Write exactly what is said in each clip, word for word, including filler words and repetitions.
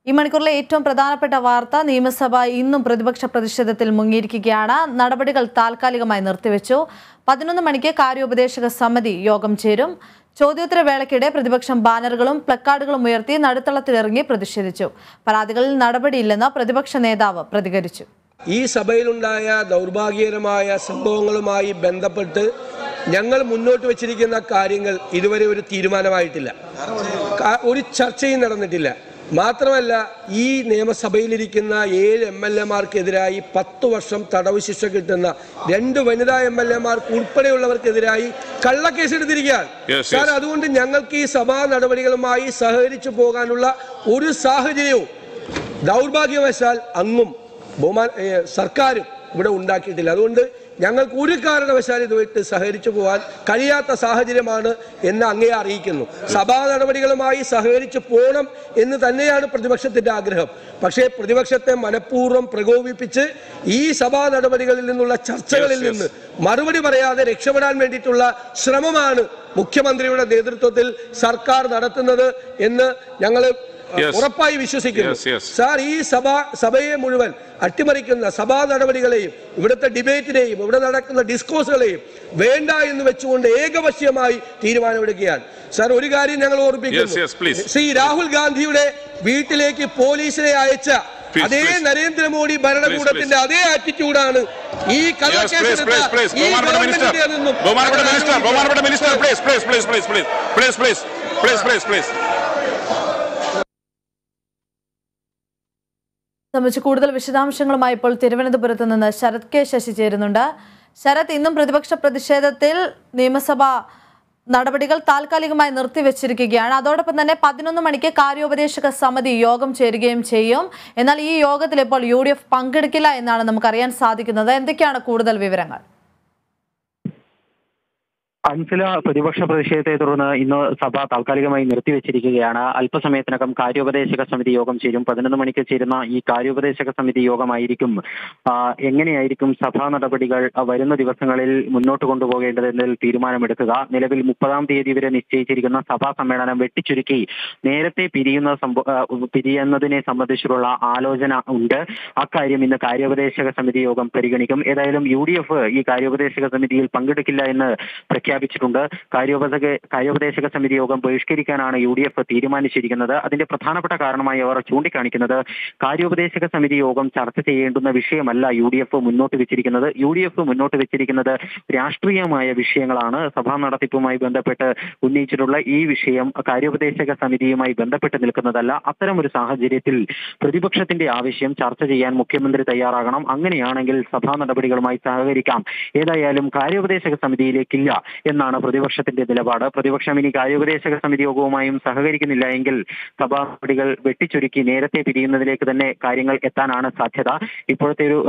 ഈ മണിക്കൂറിലെ ഏറ്റവും പ്രധാനപ്പെട്ട വാർത്ത നിയമസഭ ഇന്നും പ്രതിപക്ഷ പ്രതിഷേധത്തിൽ മുങ്ങിയിരിക്കുകയാണ്. നടപടികൾ താൽക്കാലികമായി നിർത്തിവെച്ചു. പതിനൊന്ന് മണിക്ക് കാര്യോപദേശക സമിതി യോഗം ചേരും. ചോദ്യോത്തര വേളയ്ക്കിടെ പ്രതിപക്ഷം ബാനറുകളും പ്ലക്കാർഡുകളും ഉയർത്തി നടുത്തളത്തിലിറങ്ങി പ്രതിഷേധിച്ചു. പരാതികളിൽ നടപടിയില്ലെന്ന് പ്രതിപക്ഷ നേതാവ് പ്രതികരിച്ചു. ഈ സഭയിലുണ്ടായ ദൗർഭാഗ്യകരമായ സംഭവങ്ങളുമായി ബന്ധപ്പെട്ട് ഞങ്ങൾ മുന്നോട്ട് വെച്ചിരിക്കുന്ന കാര്യങ്ങൾ ഇതുവരെ ഒരു തീരുമാനമായിട്ടില്ല, ഒരു ചർച്ചയും നടന്നിട്ടില്ല. മാത്രമല്ല, ഈ നിയമസഭയിലിരിക്കുന്ന ഏഴ് എം എൽ എമാർക്കെതിരായി പത്ത് വർഷം തടവ് ശിക്ഷ കിട്ടുന്ന രണ്ട് വനിതാ എം എൽ എമാർക്ക് ഉൾപ്പെടെയുള്ളവർക്കെതിരായി കള്ളക്കേസെടുത്തിരിക്കുകയാണ്. സാർ, അതുകൊണ്ട് ഞങ്ങൾക്ക് ഈ സഭാ നടപടികളുമായി സഹകരിച്ചു പോകാനുള്ള ഒരു സാഹചര്യവും ദൗർഭാഗ്യവശാൽ അങ്ങും ബഹുമാന സർക്കാരും ഇവിടെ ഉണ്ടാക്കിയിട്ടില്ല. അതുകൊണ്ട് ഞങ്ങൾക്ക് ഒരു കാരണവശാൽ ഇതുമായിട്ട് സഹകരിച്ചു പോകാൻ കഴിയാത്ത സാഹചര്യമാണ് എന്ന് അങ്ങേ അറിയിക്കുന്നു. സഭാ നടപടികളുമായി സഹകരിച്ചു പോകണം എന്ന് തന്നെയാണ് പ്രതിപക്ഷത്തിന്റെ ആഗ്രഹം. പക്ഷേ പ്രതിപക്ഷത്തെ മനഃപൂർവ്വം പ്രകോപിപ്പിച്ച് ഈ സഭാ നടപടികളിൽ നിന്നുള്ള ചർച്ചകളിൽ നിന്ന് മറുപടി പറയാതെ രക്ഷപ്പെടാൻ വേണ്ടിയിട്ടുള്ള ശ്രമമാണ് മുഖ്യമന്ത്രിയുടെ നേതൃത്വത്തിൽ സർക്കാർ നടത്തുന്നത് എന്ന് ഞങ്ങൾ ഉറപ്പായി വിശ്വസിക്കുന്നു. സാർ, ഈ സഭ സഭയെ മുഴുവൻ അട്ടിമറിക്കുന്ന സഭാ നടപടികളെയും ഇവിടുത്തെ ഡിബേറ്റിനെയും ഇവിടെ നടക്കുന്ന ഡിസ്കോഴ്സുകളെയും വേണ്ട എന്ന് വെച്ചുകൊണ്ട് ഏകപക്ഷീയമായി തീരുമാനമെടുക്കുകയാണ്. സാർ, ഒരു കാര്യം ഞങ്ങൾ ഓർമ്മിപ്പിക്കുന്നു. ശ്രീ രാഹുൽ ഗാന്ധിയുടെ വീട്ടിലേക്ക് പോലീസിനെ അയച്ച അതേ നരേന്ദ്രമോദി ഭരണകൂടത്തിന്റെ അതേ ആറ്റിറ്റ്യൂഡാണ് ഈ സംബന്ധിച്ച് കൂടുതൽ വിശദാംശങ്ങളുമായി ഇപ്പോൾ തിരുവനന്തപുരത്ത് നിന്ന് ശരത് കെ ശശി ചേരുന്നുണ്ട്. ശരത്, ഇന്നും പ്രതിപക്ഷ പ്രതിഷേധത്തിൽ നിയമസഭ നടപടികൾ താൽക്കാലികമായി നിർത്തിവെച്ചിരിക്കുകയാണ്. അതോടൊപ്പം തന്നെ പതിനൊന്ന് മണിക്ക് കാര്യോപദേശക സമിതി യോഗം ചേരുകയും ചെയ്യും. എന്നാൽ ഈ യോഗത്തിൽ ഇപ്പോൾ യു ഡി എഫ് പങ്കെടുക്കില്ല എന്നാണ് നമുക്കറിയാൻ സാധിക്കുന്നത്. എന്തൊക്കെയാണ് കൂടുതൽ വിവരങ്ങൾ? അഞ്ചല പ്രതിപക്ഷ പ്രതിഷേധത്തെ തുടർന്ന് ഇന്ന് സഭ താൽക്കാലികമായി നിർത്തിവെച്ചിരിക്കുകയാണ്. അല്പസമയത്തിനകം കാര്യോപദേശക സമിതി യോഗം ചേരും. പതിനൊന്ന് മണിക്ക് ചേരുന്ന ഈ കാര്യോപദേശക സമിതി യോഗമായിരിക്കും എങ്ങനെയായിരിക്കും സഭാ നടപടികൾ വരുന്ന ദിവസങ്ങളിൽ മുന്നോട്ട് കൊണ്ടുപോകേണ്ടതെന്നതിൽ തീരുമാനമെടുക്കുക. നിലവിൽ മുപ്പതാം തീയതി വരെ നിശ്ചയിച്ചിരിക്കുന്ന സഭാ സമ്മേളനം വെട്ടിച്ചുരുക്കി നേരത്തെ പിരിയുന്ന പിരിയുന്നതിനെ സംബന്ധിച്ചുള്ള ആലോചന ഉണ്ട്. അക്കാര്യം ഇന്ന് കാര്യോപദേശക സമിതി യോഗം പരിഗണിക്കും. ഏതായാലും യു ഡി എഫ് ഈ കാര്യോപദേശക സമിതിയിൽ പങ്കെടുക്കില്ല എന്ന് പ്രഖ്യാപിച്ചു ിട്ടുണ്ട് കാര്യോപദേശക കാര്യോപദേശക സമിതി യോഗം ബഹിഷ്കരിക്കാനാണ് യു ഡി എഫ് തീരുമാനിച്ചിരിക്കുന്നത്. അതിന്റെ പ്രധാനപ്പെട്ട കാരണമായി അവർ ചൂണ്ടിക്കാണിക്കുന്നത് കാര്യോപദേശക സമിതി യോഗം ചർച്ച ചെയ്യേണ്ടുന്ന വിഷയമല്ല യു ഡി എഫ് മുന്നോട്ട് വെച്ചിരിക്കുന്നത്. യു ഡി എഫ് മുന്നോട്ട് വെച്ചിരിക്കുന്നത് രാഷ്ട്രീയമായ വിഷയങ്ങളാണ്. സഭാ നടത്തിപ്പുമായി ബന്ധപ്പെട്ട് ഉന്നയിച്ചിട്ടുള്ള ഈ വിഷയം കാര്യോപദേശക സമിതിയുമായി ബന്ധപ്പെട്ട് നിൽക്കുന്നതല്ല. അത്തരമൊരു സാഹചര്യത്തിൽ പ്രതിപക്ഷത്തിന്റെ ആവശ്യം ചർച്ച ചെയ്യാൻ മുഖ്യമന്ത്രി തയ്യാറാകണം. അങ്ങനെയാണെങ്കിൽ സഭാ നടപടികളുമായി സഹകരിക്കാം. ഏതായാലും കാര്യോപദേശക സമിതിയിലേക്കില്ല എന്നാണ് പ്രതിപക്ഷത്തിന്റെ നിലപാട്. പ്രതിപക്ഷം ഇനി കാര്യോപദേശക സമിതി യോഗവുമായും സഹകരിക്കുന്നില്ല എങ്കിൽ സഭാ നടപടികൾ വെട്ടിച്ചുരുക്കി നേരത്തെ പിരിയുന്നതിലേക്ക് തന്നെ കാര്യങ്ങൾ എത്താനാണ് സാധ്യത. ഇപ്പോഴത്തെ ഒരു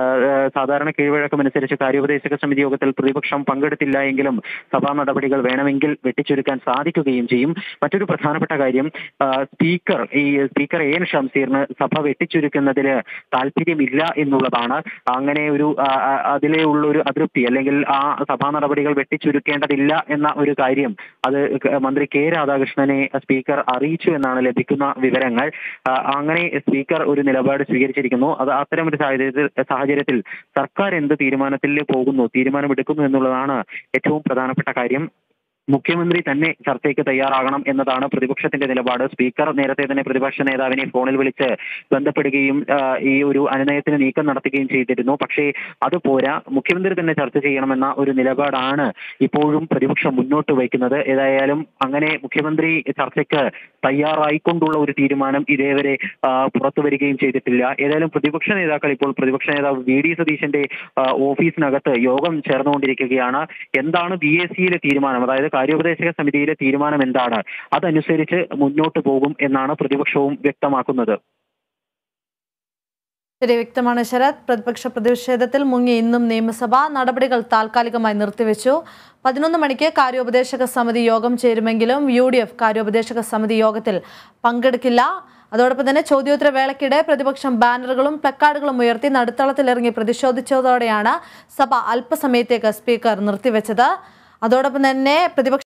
സാധാരണ കീഴ്വഴക്കമനുസരിച്ച് കാര്യോപദേശക സമിതി യോഗത്തിൽ പ്രതിപക്ഷം പങ്കെടുത്തില്ല എങ്കിലും സഭാ നടപടികൾ വേണമെങ്കിൽ വെട്ടിച്ചുരുക്കാൻ സാധിക്കുകയും ചെയ്യും. മറ്റൊരു പ്രധാനപ്പെട്ട കാര്യം, സ്പീക്കർ ഈ സ്പീക്കർ എ എൻ ഷംസീറിന് സഭ വെട്ടിച്ചുരുക്കുന്നതിന് താല്പര്യമില്ല എന്നുള്ളതാണ്. അങ്ങനെ ഒരു അതിലെ ഉള്ള ഒരു അതൃപ്തി അല്ലെങ്കിൽ ആ സഭാ നടപടികൾ വെട്ടിച്ചുരുക്കേണ്ടതില്ല എന്ന ഒരു കാര്യം അത് മന്ത്രി കെ രാധാകൃഷ്ണനെ സ്പീക്കർ അറിയിച്ചു എന്നാണ് ലഭിക്കുന്ന വിവരങ്ങൾ. അങ്ങനെ സ്പീക്കർ ഒരു നിലപാട് സ്വീകരിച്ചിരിക്കുന്നു. അത് അത്തരം ഒരു സാഹചര്യത്തിൽ സാഹചര്യത്തിൽ സർക്കാർ എന്ത് തീരുമാനത്തിൽ പോകുന്നു തീരുമാനമെടുക്കുന്നു എന്നുള്ളതാണ് ഏറ്റവും പ്രധാനപ്പെട്ട കാര്യം. മുഖ്യമന്ത്രി തന്നെ ചർച്ചയ്ക്ക് തയ്യാറാകണം എന്നതാണ് പ്രതിപക്ഷത്തിന്റെ നിലപാട്. സ്പീക്കർ നേരത്തെ തന്നെ പ്രതിപക്ഷ നേതാവിനെ ഫോണിൽ വിളിച്ച് ബന്ധപ്പെടുകയും ഈ ഒരു അനുനയത്തിന് നീക്കം നടത്തുകയും ചെയ്തിരുന്നു. പക്ഷേ അത് പോരാ, മുഖ്യമന്ത്രി തന്നെ ചർച്ച ചെയ്യണമെന്ന ഒരു നിലപാടാണ് ഇപ്പോഴും പ്രതിപക്ഷം മുന്നോട്ട് വയ്ക്കുന്നത്. ഏതായാലും അങ്ങനെ മുഖ്യമന്ത്രി ചർച്ചയ്ക്ക് തയ്യാറായിക്കൊണ്ടുള്ള ഒരു തീരുമാനം ഇതേവരെ പുറത്തു വരികയും ചെയ്തിട്ടില്ല. ഏതായാലും പ്രതിപക്ഷ നേതാക്കൾ ഇപ്പോൾ പ്രതിപക്ഷ നേതാവ് വി ഡി സതീശന്റെ ഓഫീസിനകത്ത് യോഗം ചേർന്നുകൊണ്ടിരിക്കുകയാണ്. എന്താണ് ബി എ സിയിലെ തീരുമാനം, അതായത് കാര്യോപദേശക സമിതിയിലെ തീരുമാനം എന്താണ്, അതനുസരിച്ച് മുന്നോട്ട് പോകും എന്നാണ് പ്രതിപക്ഷവും വ്യക്തമാക്കുന്നത്. ശരി, വ്യക്തമാണ് ശരത്. പ്രതിപക്ഷ പ്രതിഷേധത്തിൽ മുങ്ങി ഇന്നും നിയമസഭ നടപടികൾ താൽക്കാലികമായി നിർത്തിവെച്ചു. പതിനൊന്ന് മണിക്ക് കാര്യോപദേശക സമിതി യോഗം ചേരുമെങ്കിലും യു ഡി എഫ് കാര്യോപദേശക സമിതി യോഗത്തിൽ പങ്കെടുക്കില്ല. അതോടൊപ്പം തന്നെ ചോദ്യോത്തര വേളയ്ക്കിടെ പ്രതിപക്ഷം ബാനറുകളും പ്ലക്കാർഡുകളും ഉയർത്തി നടുത്തളത്തിലിറങ്ങി പ്രതിഷേധിച്ചതോടെയാണ് സഭ അല്പസമയത്തേക്ക് സ്പീക്കർ നിർത്തിവെച്ചത്. അതോടൊപ്പം തന്നെ പ്രതിപക്ഷ